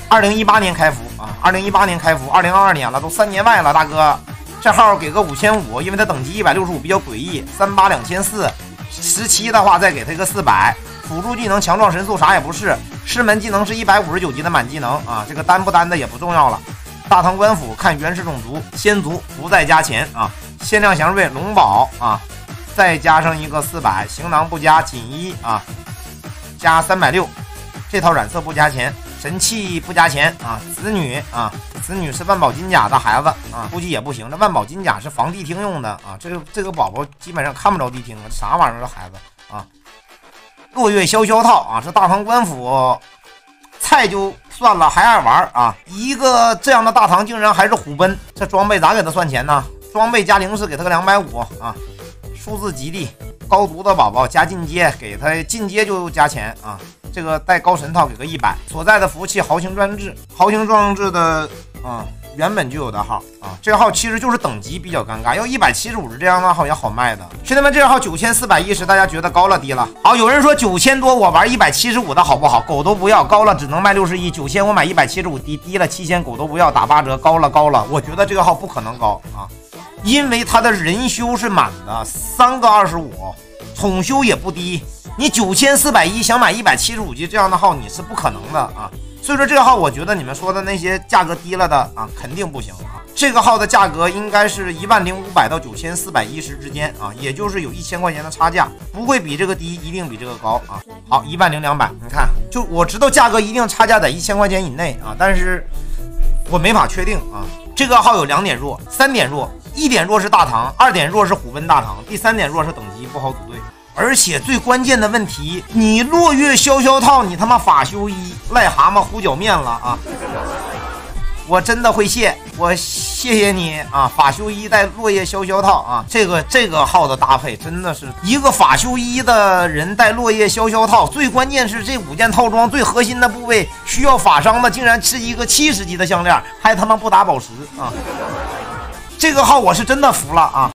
2018年开服啊，2018年开服，2022年了，都3年外了，大哥。这号给个5500，因为它等级165比较诡异，38 2400，17的话再给他一个400。辅助技能强壮神速啥也不是，师门技能是159级的满技能啊，这个单不单的也不重要了。大唐官府看原始种族，仙族不再加钱啊，限量祥瑞龙宝啊，再加上一个400，行囊不加，锦衣啊加360，这套染色不加钱。神器不加钱啊，子女啊，子女是万宝金甲的孩子啊，估计也不行。这万宝金甲是防地听用的啊，这个宝宝基本上看不着地听啊，啥玩意儿的孩子啊。落月潇潇套啊，这大唐官府菜就算了，还爱玩啊！一个这样的大唐竟然还是虎奔，这装备咋给他算钱呢？装备加零式给他个250啊，数字吉利，高毒的宝宝加进阶，给他进阶就加钱啊。这个带高神套给个100，所在的服务器豪情专制，豪情壮志的原本就有的号啊，这个号其实就是等级比较尴尬，要175这样的号也好卖的。兄弟们，这个号9410，大家觉得高了低了？好，有人说9000多，我玩175的好不好？狗都不要，高了只能卖61，9000我买175，低了7000，狗都不要，打8折，高了。我觉得这个号不可能高啊，因为它的人修是满的，3个25，宠修也不低。你9410想买175级这样的号，你是不可能的啊。所以说这个号，我觉得你们说的那些价格低了的啊，肯定不行啊。这个号的价格应该是10500到9410之间啊，也就是有1000块钱的差价，不会比这个低，一定比这个高啊。好，10200，你看，就我知道价格一定差价在1000块钱以内啊，但是我没法确定啊。这个号有2点弱，3点弱，1点弱是大唐，2点弱是虎奔大唐，第3点弱是等级不好组队。而且最关键的问题，你落月潇潇套，你他妈法修一癞蛤蟆糊脚面了啊！我真的会谢，我谢谢你啊！法修一带落叶潇潇套啊，这个号的搭配真的是一个法修一的人带落叶潇潇套，最关键是这5件套装最核心的部位需要法伤的，竟然是一个70级的项链，还他妈不打宝石啊！这个号我是真的服了啊！